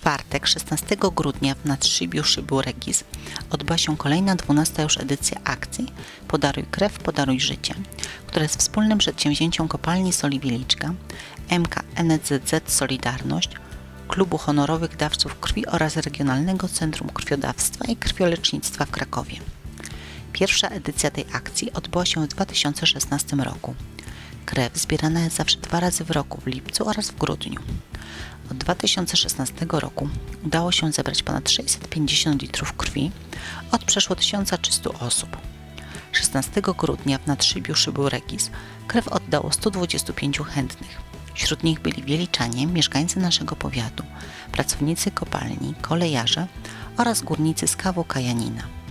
czwartek, 16 grudnia w Nadszybiu Szybu Regis odbyła się kolejna 12. już edycja akcji Podaruj krew, podaruj życie, która jest wspólnym przedsięwzięciem Kopalni Soli Wieliczka, MK NSZZ Solidarność, Klubu Honorowych Dawców Krwi oraz Regionalnego Centrum Krwiodawstwa i Krwiolecznictwa w Krakowie. Pierwsza edycja tej akcji odbyła się w 2016 roku. Krew zbierana jest zawsze 2 razy w roku, w lipcu oraz w grudniu. Od 2016 roku udało się zebrać ponad 650 litrów krwi od przeszło 1300 osób. 16 grudnia w Nadszybiu Szybu Regis krew oddało 125 chętnych. Wśród nich byli wieliczanie, mieszkańcy naszego powiatu, pracownicy kopalni, kolejarze oraz górnicy z KWK Janina.